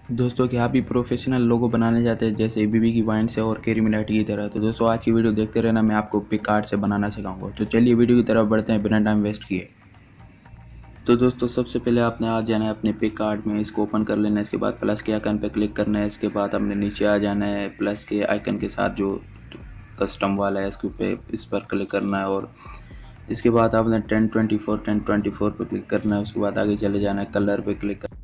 दोस्तों क्या आप भी प्रोफेशनल लोगो बनाने जाते हैं जैसे बीबी की वाइन से और कैरी मिनाटी की तरह। तो दोस्तों आज की वीडियो देखते रहना, मैं आपको पिक आर्ट से बनाना सिखाऊंगा। तो चलिए वीडियो की तरफ बढ़ते हैं बिना टाइम वेस्ट किए। तो दोस्तों सबसे पहले आपने आ जाना है अपने पिक आर्ट में, इसको ओपन कर लेना है। इसके बाद प्लस के आइकन पर क्लिक करना है। इसके बाद हमने नीचे आ जाना है प्लस के आइकन के साथ जो कस्टम वाला है, इसके ऊपर इस पर क्लिक करना है और इसके बाद आपने 1024 पर क्लिक करना है। उसके बाद आगे चले जाना है, कलर पे क्लिक करना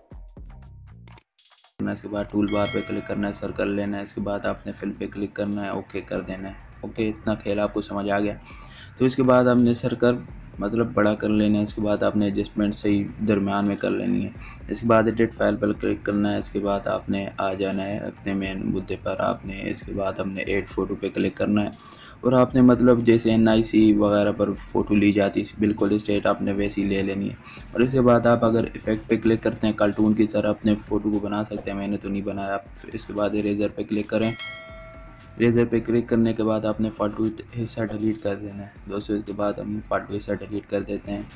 है। इसके बाद टूल बार पे क्लिक करना है, सर्कल लेना है। इसके बाद आपने फिल पे क्लिक करना है, ओके कर देना है। ओके, इतना खेल आपको समझ आ गया। तो इसके बाद आपने सर्कल मतलब बड़ा कर लेना है। इसके बाद आपने एडजस्टमेंट सही दरमियान में कर लेनी है। इसके बाद एडिट फाइल पर क्लिक करना है। इसके बाद आपने आ जाना है अपने मेन मुद्दे पर। आपने इसके बाद हमने ऐड फ़ोटो पे क्लिक करना है और आपने मतलब जैसे NIC वगैरह पर फ़ोटो ली जाती है बिल्कुल स्ट्रेट आपने वैसी ले लेनी है। और इसके बाद आप अगर इफेक्ट पे क्लिक करते हैं कार्टून की तरह अपने फ़ोटो को बना सकते हैं। मैंने तो नहीं बनाया। आप इसके बाद इरेजर पे क्लिक करें। इरेजर पे क्लिक करने के बाद आपने फालतू हिस्सा डिलीट कर देना है। दोस्तों इसके बाद हम फालतू हिस्सा डिलीट कर देते हैं।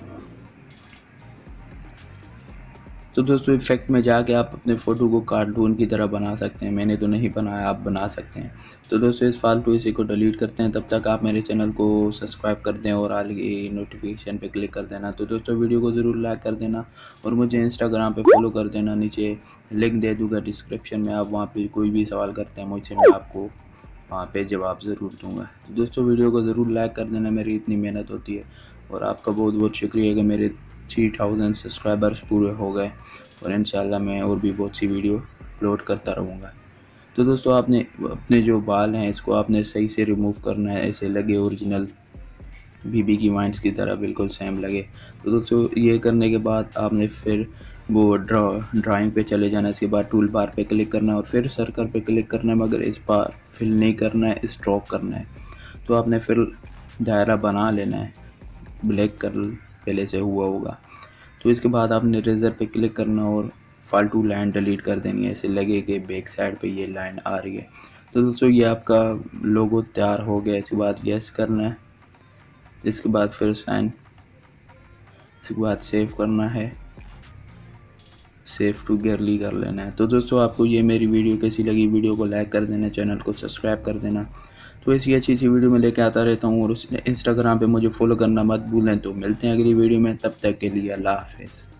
तो दोस्तों इफेक्ट में जाके आप अपने फ़ोटो को कार्टून की तरह बना सकते हैं। मैंने तो नहीं बनाया, आप बना सकते हैं। तो दोस्तों इस फालतू इसी को डिलीट करते हैं। तब तक आप मेरे चैनल को सब्सक्राइब कर दें और आगे नोटिफिकेशन पे क्लिक कर देना। तो दोस्तों वीडियो को ज़रूर लाइक कर देना और मुझे इंस्टाग्राम पे फॉलो कर देना। नीचे लिंक दे दूँगा डिस्क्रिप्शन में, आप वहाँ पर कोई भी सवाल करते हैं मुझसे, मैं आपको वहाँ पे जवाब ज़रूर दूँगा। तो दोस्तों वीडियो को ज़रूर लाइक कर देना, मेरी इतनी मेहनत होती है। और आपका बहुत बहुत शुक्रिया कि मेरे 3000 सब्सक्राइबर्स पूरे हो गए और इंशाल्लाह मैं और भी बहुत सी वीडियो अपलोड करता रहूँगा। तो दोस्तों आपने अपने जो बाल हैं इसको आपने सही से रिमूव करना है, ऐसे लगे ओरिजिनल बीबी की वाइन्स की तरह बिल्कुल सेम लगे। तो दोस्तों ये करने के बाद आपने फिर वो ड्राइंग पे चले जाना है। इसके बाद टूल बार पे क्लिक करना है और फिर सर्कल पे क्लिक करना है, मगर इस बार फिल नहीं करना है, स्ट्रोक करना है। तो आपने फिर दायरा बना लेना है, ब्लैक कलर पहले से हुआ होगा। तो इसके बाद आपने इरेजर पे क्लिक करना और फालतू लाइन डिलीट कर देनी है। ऐसे लगे कि बैक साइड पे ये लाइन आ रही है। तो दोस्तों ये आपका लोगो तैयार हो गया। इसके बाद यस करना है। इसके बाद फिर साइन, इसके बाद सेव करना है, सेव टू गैलरी कर लेना है। तो दोस्तों आपको ये मेरी वीडियो कैसी लगी, वीडियो को लाइक कर देना, चैनल को सब्सक्राइब कर देना। तो ऐसी अच्छी सी वीडियो में लेके आता रहता हूँ और इंस्टाग्राम पे मुझे फॉलो करना मत भूलें। तो मिलते हैं अगली वीडियो में, तब तक के लिए अल्लाह हाफिज़।